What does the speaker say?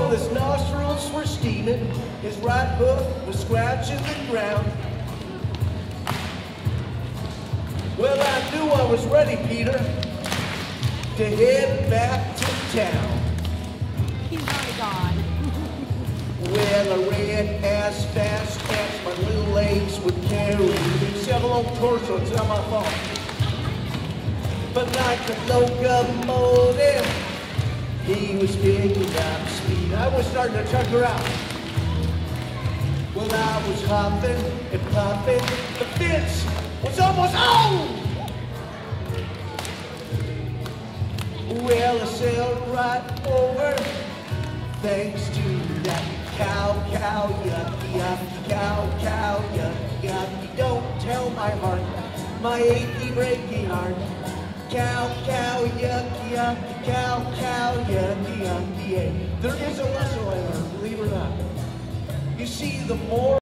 Well, his nostrils were steaming, his right hoof was scratching the ground. Well, I knew I was ready, Peter, to head back to town. He's already gone. Well, I ran as fast as my little legs would carry me. Several old torso until I fall. But like a locomotive, he was picking up speed. I was starting to chuck her out. Well, I was hopping and popping. The fence was almost on. Well, I sailed right over, thanks to that cow, yucky, yucky, cow, yucky, yucky. Don't tell my heart, my achy, breaky heart. Cow, yucky, yucky, cow, yucky, yucky. There is a lesson I learned, believe it or not. You see, the more